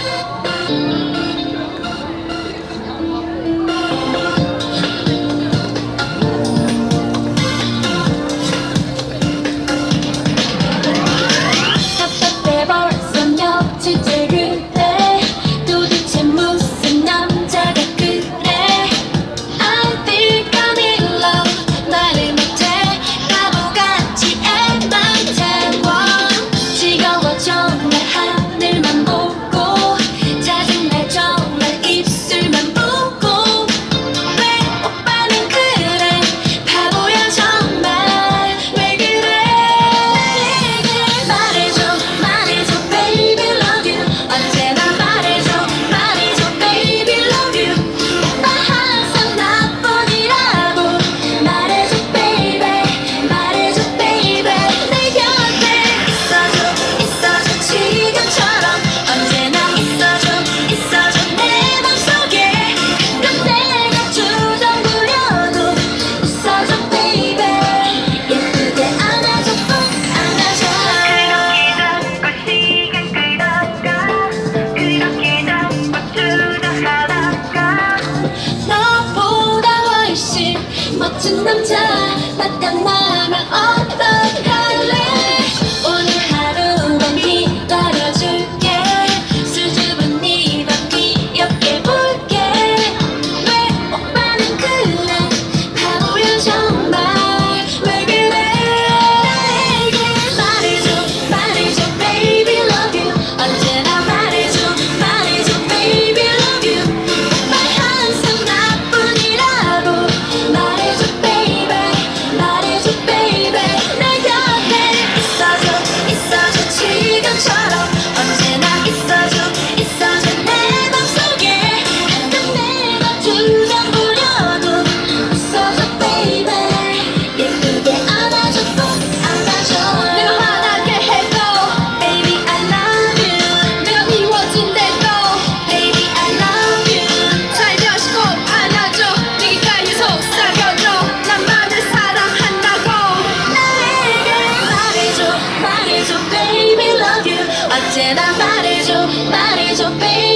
멋진 남자 나타나면 어떡할래. 오늘 하루만 기다려줄게. 수줍은 네 맘 기억해볼게. 왜 오빠는 그래 바보야 정말. 왜 그래 나에게 말해줘 말해줘 baby love you. 언제나 말해줘 말해줘 baby love you. 오빠 항상 나뿐이라고 말해줘 지금처럼 언제나 있어줘 내 맘속에. 가끔 내가 주전 부려도 있어줘 baby. 예쁘게 안아줘 꼭 안아줘. 내가 화나게 해도 baby I love you. 내가 미워진대도 baby I love you. 살며시 꼭 안아줘 네 귓가에 속삭여줘. 나만을 사랑한다고 나에게 말해줘 말해줘 baby love you. 언제나 말해줘 말해줘 baby.